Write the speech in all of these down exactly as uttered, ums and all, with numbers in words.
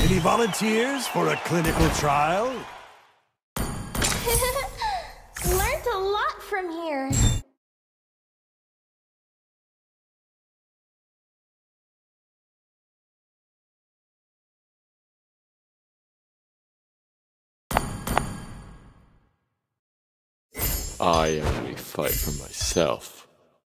Any volunteers for a clinical trial? Learned a lot from here. I only fight for myself.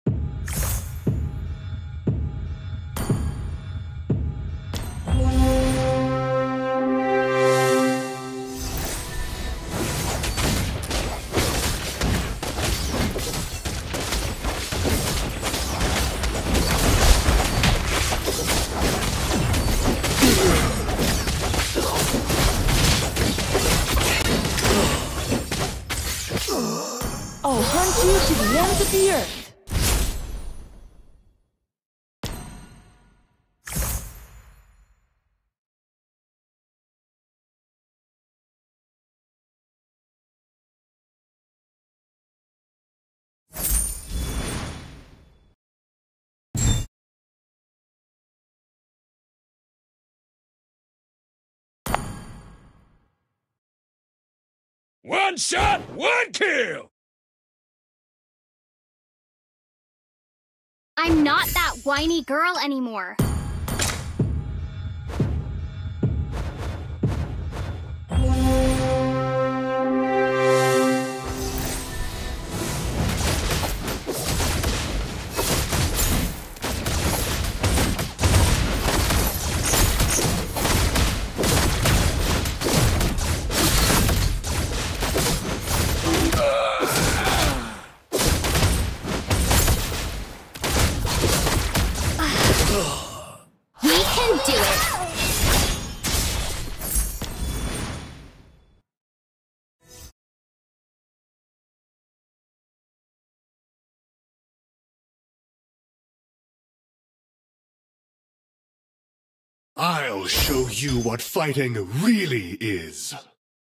I'll hunt you to the ends of the earth. One shot, one kill! I'm not that whiny girl anymore. We can do it! I'll show you what fighting really is.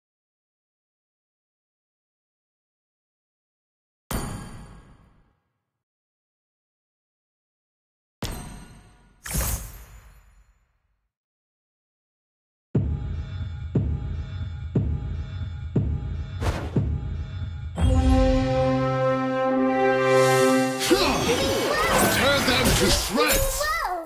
Tear them to shreds! Whoa!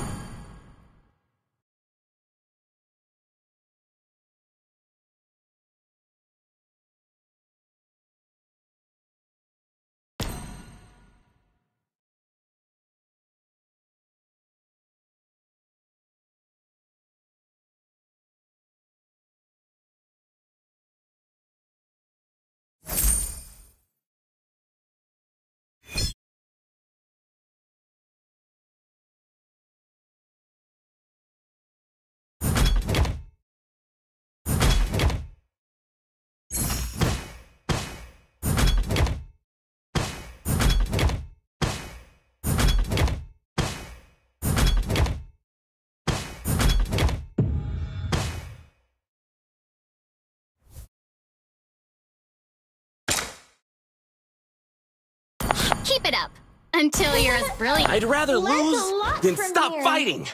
Keep it up until you're as brilliant. I'd rather Learned a lose lot than from stop here. fighting.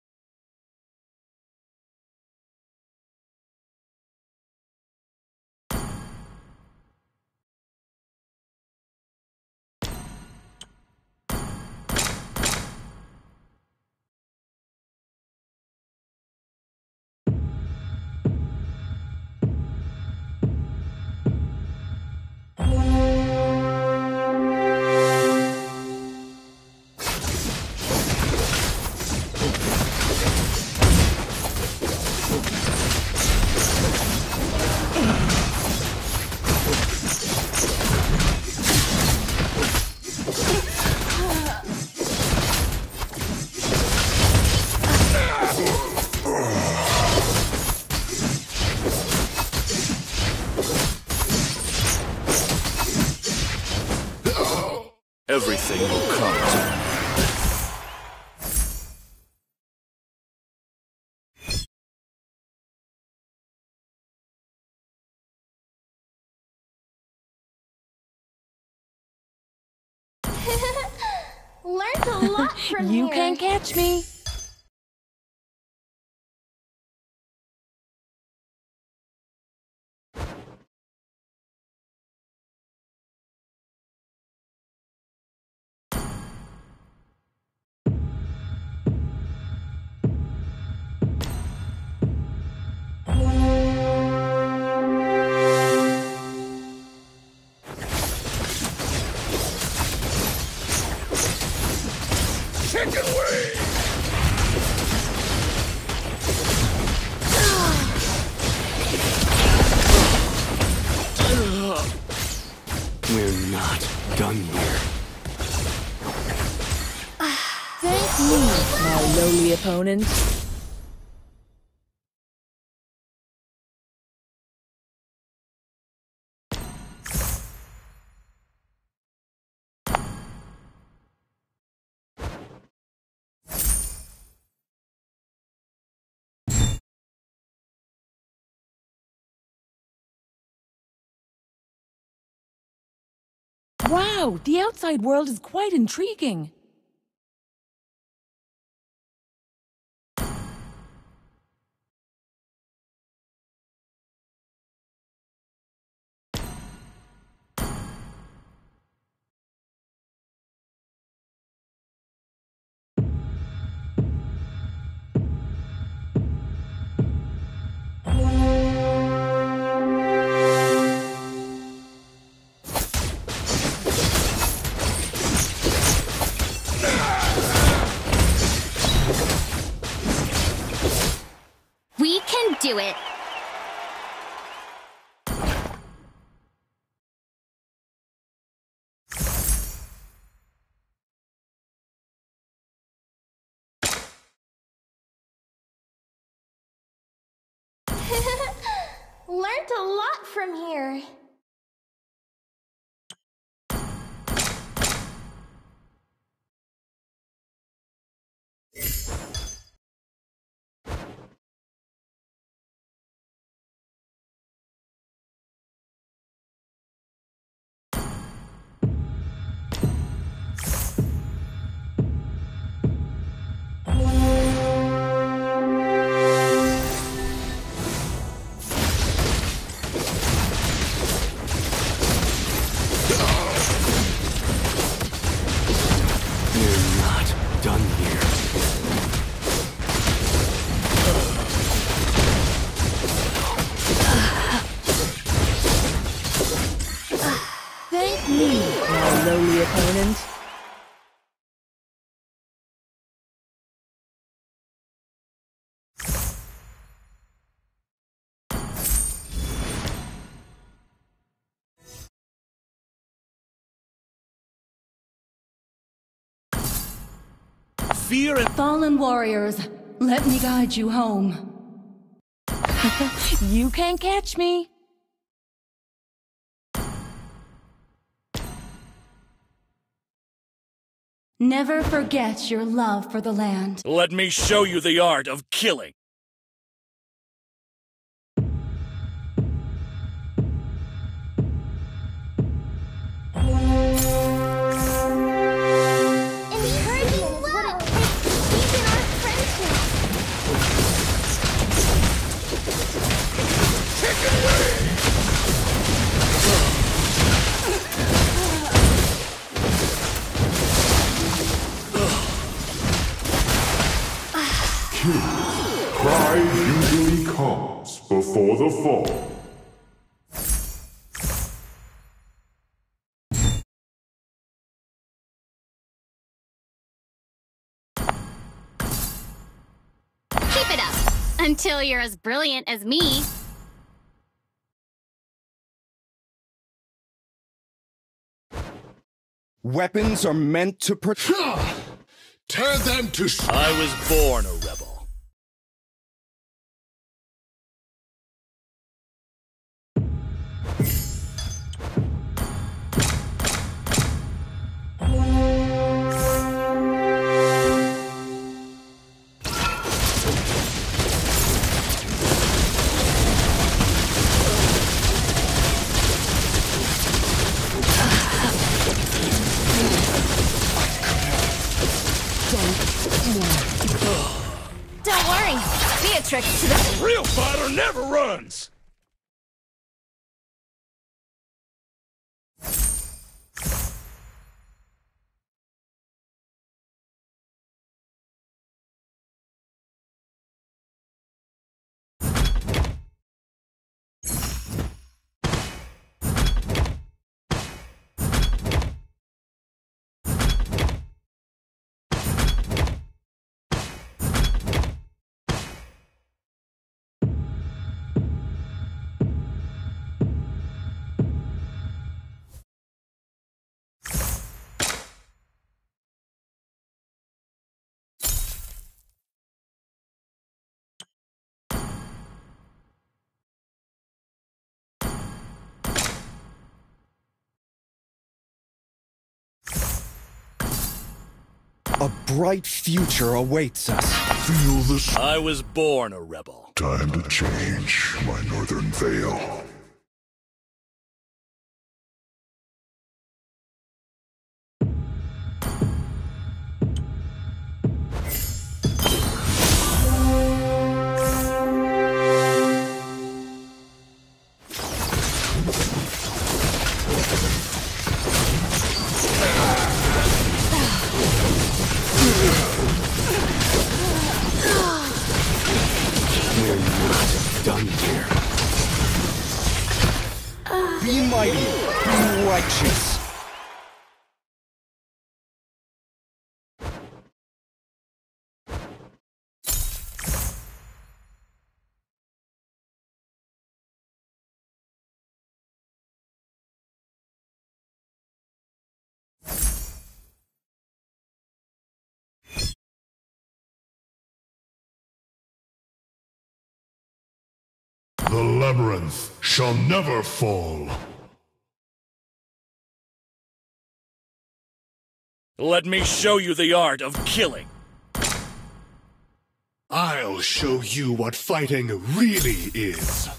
Everything will come to an Learned a lot from You here. can't catch me. me, my lowly opponent. Wow, the outside world is quite intriguing. We can do it. Learned a lot from here. Thank me, my lowly opponent. Fear and Fallen warriors, let me guide you home. You can't catch me. Never forget your love for the land. let me show you the art of killing. Encouraging is what it takes to deepen our friendship. Pride usually comes before the fall. Keep it up until you're as brilliant as me. Weapons are meant to protect. Tear them to sh- I was born a rebel. Don't worry, Beatrix to the... Real fighter never runs! A bright future awaits us. Feel this? I was born a rebel. Time to change my northern veil. We're not done here. Be mighty, be righteous. The labyrinth shall never fall. Let me show you the art of killing. I'll show you what fighting really is.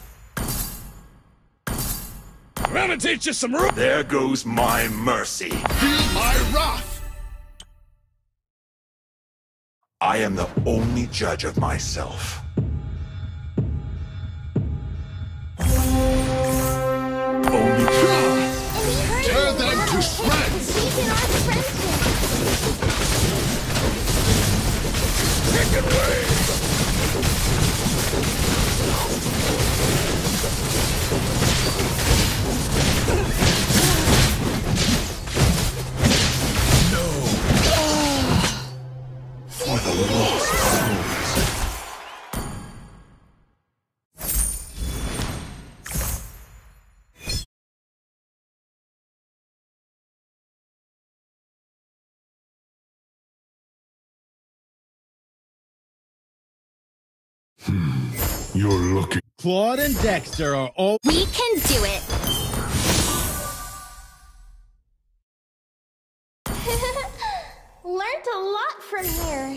I'm gonna teach you some rules. There goes my mercy. Feel my wrath! I am the only judge of myself. Only Tear them to shreds! Deepen our friendship. Take it away! for the lost souls. You're looking. Claude and Dexter are all. We can do it. Learned a lot from here.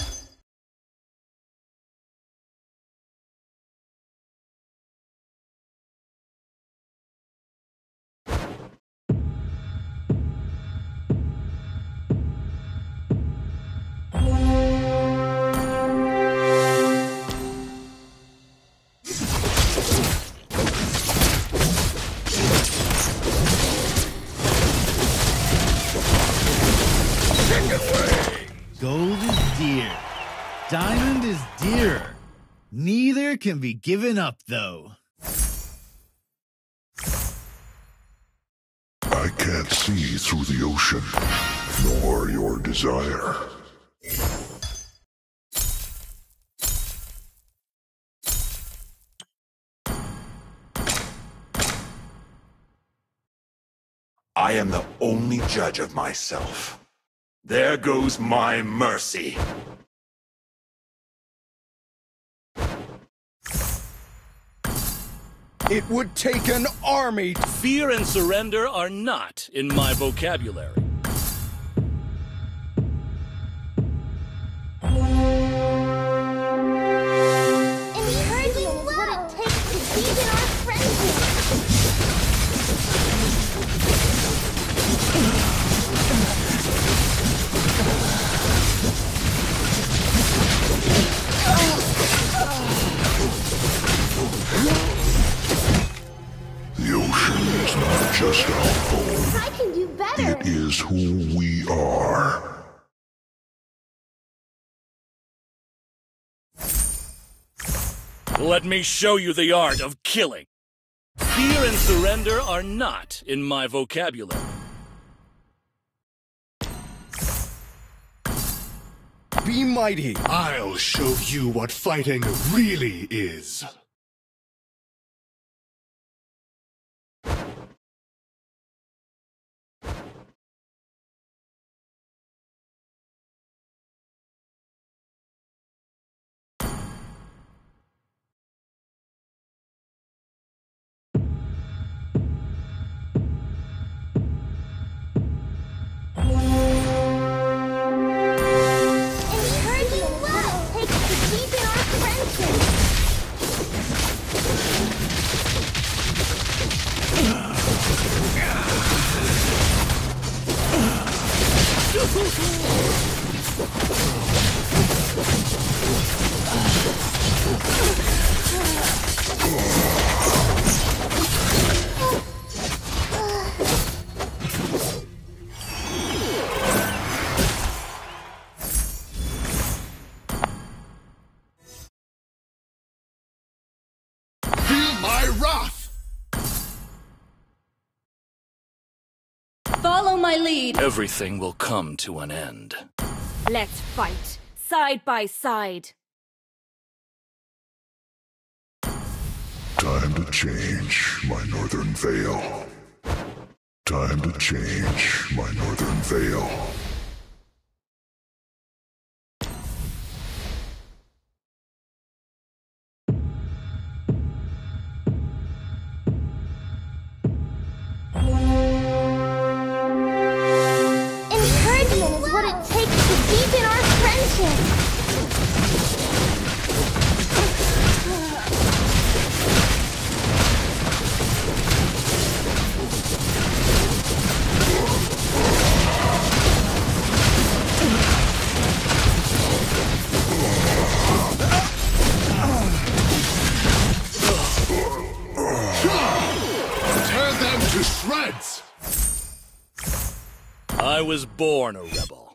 Gold is dear. Diamond is dearer. Neither can be given up, though. I can't see through the ocean, nor your desire. I am the only judge of myself. There goes my mercy. It would take an army. Fear and surrender are not in my vocabulary. Encouraging is what it takes to deepen our friendship. The ocean is not just our home. I can do better. It is who we are. Let me show you the art of killing. Fear and surrender are not in my vocabulary. Be mighty. I'll show you what fighting really is. my lead. Everything will come to an end. Let's fight, side by side. Time to change my northern veil. Time to change my northern veil. Encouragement is what it takes to deepen our friendship. Tear them to shreds! I was born a rebel.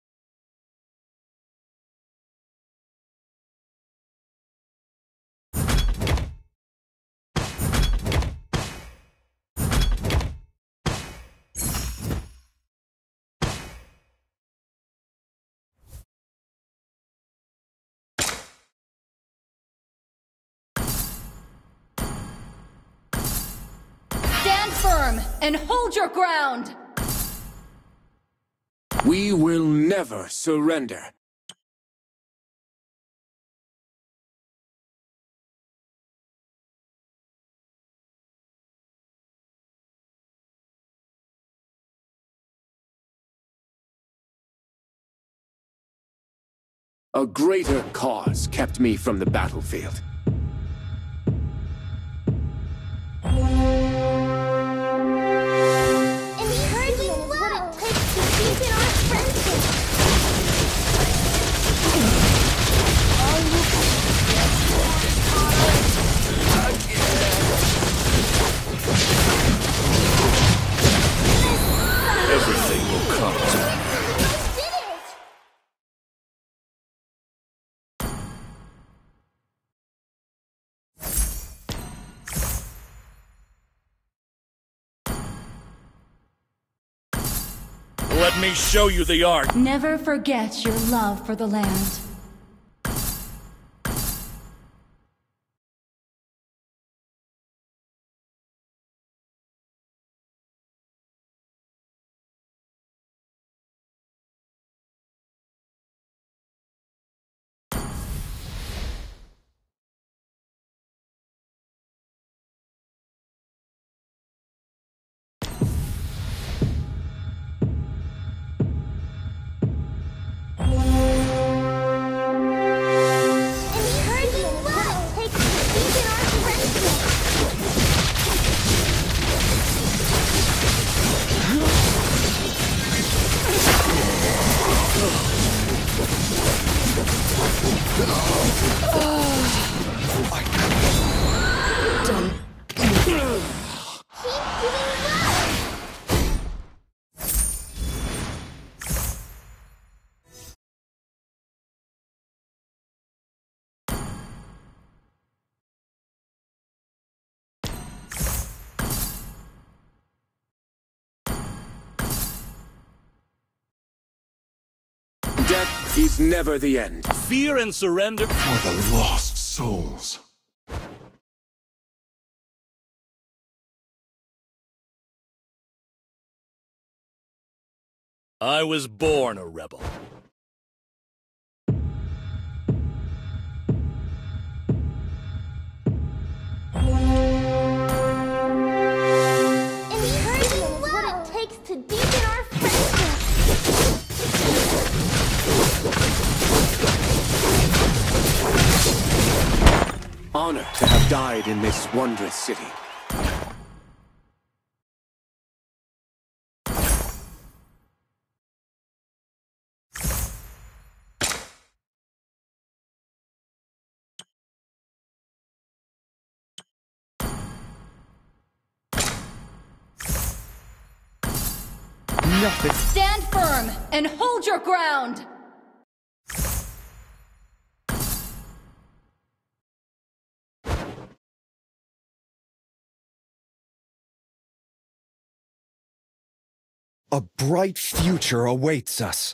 Stand firm and hold your ground. We will never surrender. A greater cause kept me from the battlefield. Encouragement is what it takes to deepen our friendship. Everything will come to an end. We did it! Let me show you the art. Never forget your love for the land. Encouragement is what it takes to deepen our friendship. Keep doing well. Death is never the end. Fear and surrender. For the lost souls. I was born a rebel. Encouragement is what it takes to deepen our friendship. Honor to have died in this wondrous city. Nothing. Stand firm and hold your ground. A bright future awaits us.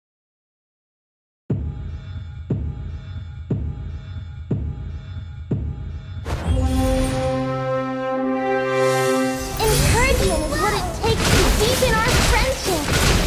Encouragement is what it takes to deepen our friendship.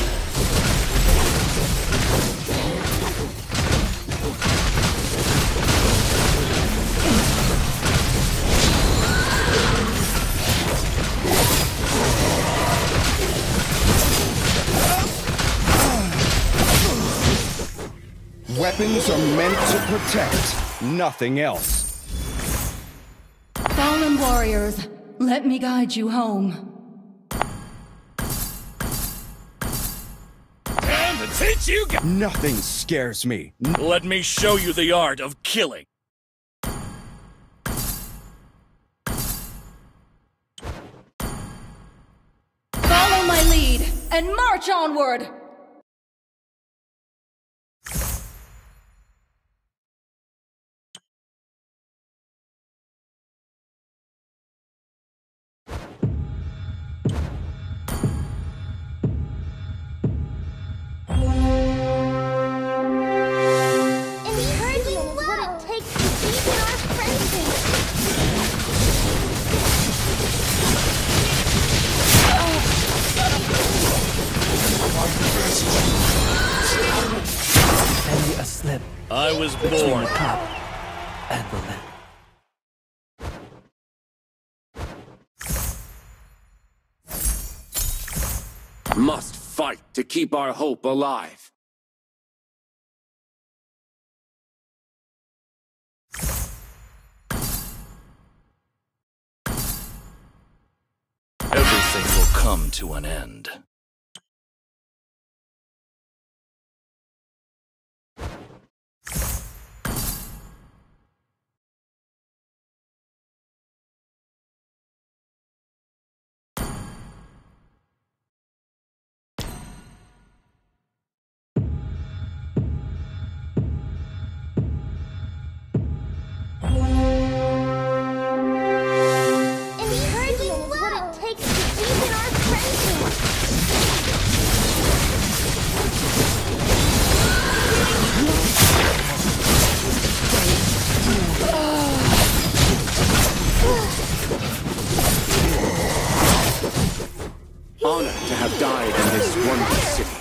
Weapons are meant to protect, nothing else. Fallen warriors, let me guide you home. And to teach you guys, Nothing scares me. let me show you the art of killing. Follow my lead and march onward! Encouragement is what it takes to deepen our friendship. Send you a slip I was between born. the cup and the lip. Must fight to keep our hope alive. Everything will come to an end. Encouragement is what it takes to deepen our friendship. Honor to have died in this wondrous city.